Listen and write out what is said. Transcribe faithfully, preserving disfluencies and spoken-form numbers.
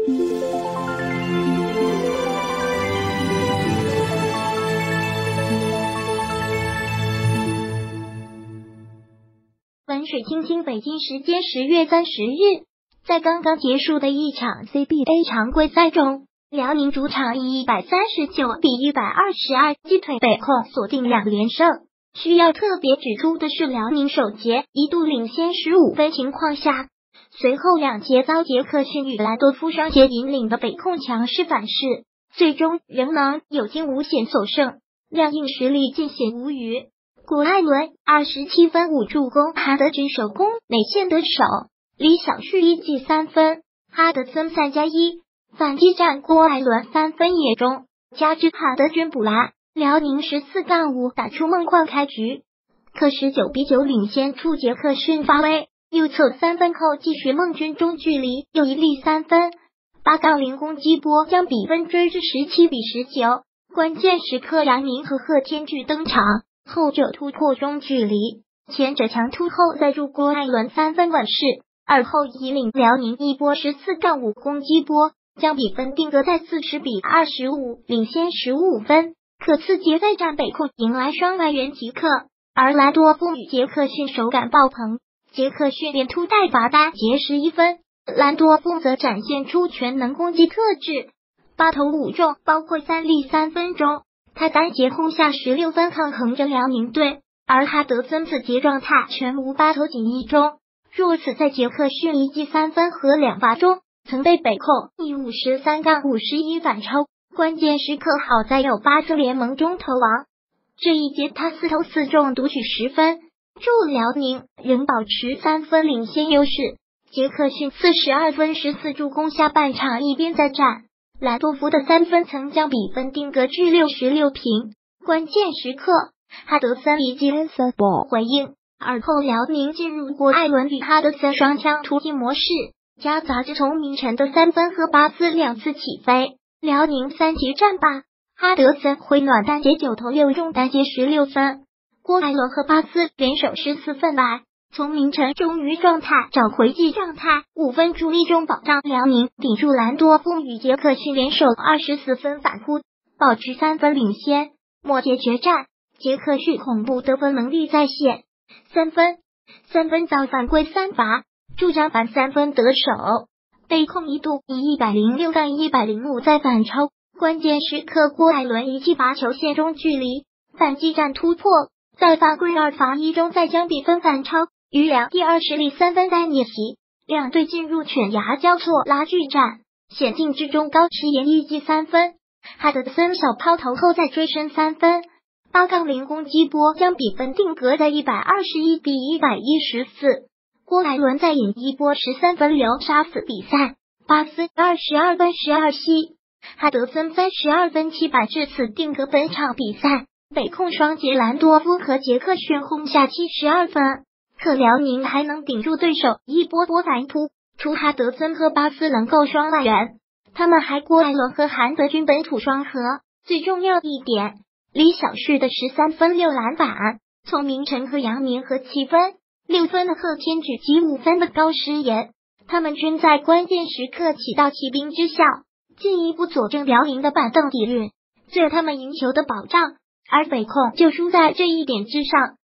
文水晶晶，北京时间十月三十日，在刚刚结束的一场 C B A 常规赛中，辽宁主场以一百三十九比一百二十二击退北控，锁定两连胜。需要特别指出的是，辽宁首节一度领先十五分情况下，随后两节遭杰克逊与兰多夫双节引领的北控强势反噬，最终仍能有惊无险所胜，亮硬实力尽显无余。谷爱伦二十七分五助攻，哈德君首攻内线得手，李晓旭一记三分，哈德森三加一，反击战郭艾伦三分也中，加之哈德君补篮，辽宁十四杠五打出梦幻开局，可十九比九领先出杰克逊发威，右侧三分后继续梦军中距离又一粒三分，八杠零攻击波将比分追至十七比十九，关键时刻杨明和贺天巨登场，后者突破中距离，前者强突后再助郭艾伦三分稳势，而后引领辽宁一波十四杠五攻击波，将比分定格在四十比二十五，领先十五分。可次节再战北控迎来双外援即刻，而兰多夫与杰克逊手感爆棚，杰克逊连突带罚单结十一分，兰多夫则展现出全能攻击特质，八投五中，包括三粒三分中，他单节轰下十六分抗衡着辽宁队，而哈德森此节状态全无八投仅一中，若此在杰克逊一记三分和两罚中，曾被北控以五十三杠五十一反超，关键时刻好在有巴斯联盟中投王，这一节他四投四中独取十分，助辽宁仍保持三分领先优势。杰克逊四十二分十四助攻，下半场一边再战，兰多夫的三分曾将比分定格至六十六平，关键时刻哈德森一记 answer ball 回应，而后辽宁进入郭艾伦与哈德森双枪突击模式，夹杂着从明晨的三分和巴斯两次起飞，辽宁三节战罢，哈德森回暖单节九投六中，单节十六分，郭艾伦和巴斯联手十四分外，从明晨终于状态找回季状态，五分助力中保障辽宁顶住兰多夫与杰克逊联手二十四分反扑，保持三分领先。末节决战，杰克逊恐怖得分能力再现，三分三分遭犯规三罚，助战反三分得手，北控一度以一百零六杠一百零五再反超，关键时刻郭艾伦一记罚球线中距离，反击战突破，在犯规二罚一中再将比分反超，余两第二十粒三分再逆袭，两队进入犬牙交错拉锯战，险境之中高驰延一记三分，哈德森小抛投后再追身三分，八杠零攻击波将比分定格在一百二十一比一百一十四，郭艾伦再引一波十三分流杀死比赛，巴斯二十二分十二吸，哈德森三十二分七百，至此定格本场比赛。北控双节兰多夫和杰克逊轰下七十二分，可辽宁还能顶住对手一波波反扑，除哈德森和巴斯能够双外援，他们还郭艾伦和韩德君本土双核。最重要一点，李晓旭的十三分六篮板，从明晨和杨明和七分六分的贺天举及五分的高诗岩，他们均在关键时刻起到骑兵之效，进一步佐证辽宁的板凳底蕴，这他们赢球的保障。而北控就输在这一点之上，